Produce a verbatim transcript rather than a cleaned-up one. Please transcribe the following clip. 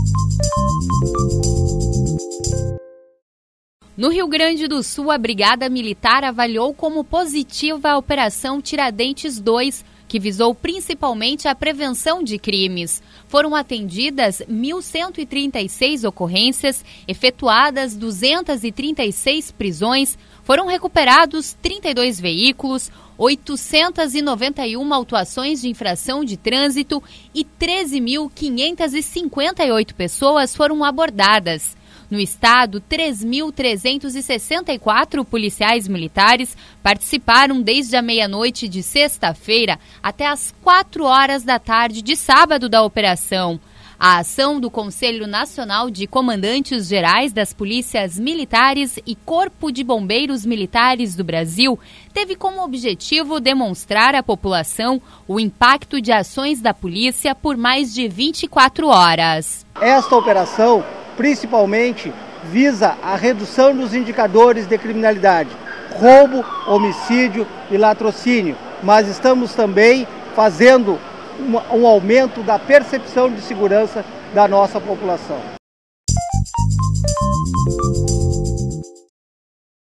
No Rio Grande do Sul, a Brigada Militar avaliou como positiva a Operação Tiradentes dois, que visou principalmente a prevenção de crimes. Foram atendidas mil cento e trinta e seis ocorrências, efetuadas duzentas e trinta e seis prisões, foram recuperados trinta e dois veículos, oitocentas e noventa e uma autuações de infração de trânsito e treze mil quinhentas e cinquenta e oito pessoas foram abordadas. No estado, três mil trezentos e sessenta e quatro policiais militares participaram desde a meia-noite de sexta-feira até as quatro horas da tarde de sábado da operação. A ação do Conselho Nacional de Comandantes Gerais das Polícias Militares e Corpo de Bombeiros Militares do Brasil teve como objetivo demonstrar à população o impacto de ações da polícia por mais de vinte e quatro horas. Esta operação principalmente visa a redução dos indicadores de criminalidade, roubo, homicídio e latrocínio, mas estamos também fazendo um, um aumento da percepção de segurança da nossa população.